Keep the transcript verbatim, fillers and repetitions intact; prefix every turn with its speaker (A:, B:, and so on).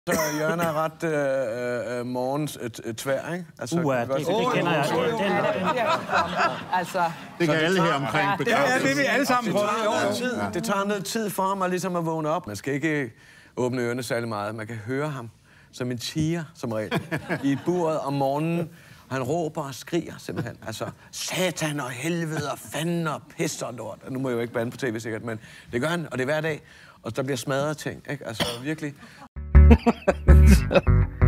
A: Så Jørgen er ret øh, øh, morgens øh, tvær, ikke?
B: Altså, uh, det, det, det kender jeg. Det, det, det,
C: altså,
D: det kan alle her omkring bekræfte.
E: Ja, det er vi alle sammen prøver.
A: Det, det tager noget tid for ham at, ligesom at vågne op. Man skal ikke åbne ørerne særlig meget. Man kan høre ham som en tiger, som regel, i buret om morgenen. Han råber og skriger simpelthen. Altså, satan og helvede og fanden og pis og lort. Nu må jeg jo ikke bande på tv sikkert, men det gør han, og det er hver dag. Og der bliver smadret ting, ikke? Altså, virkelig.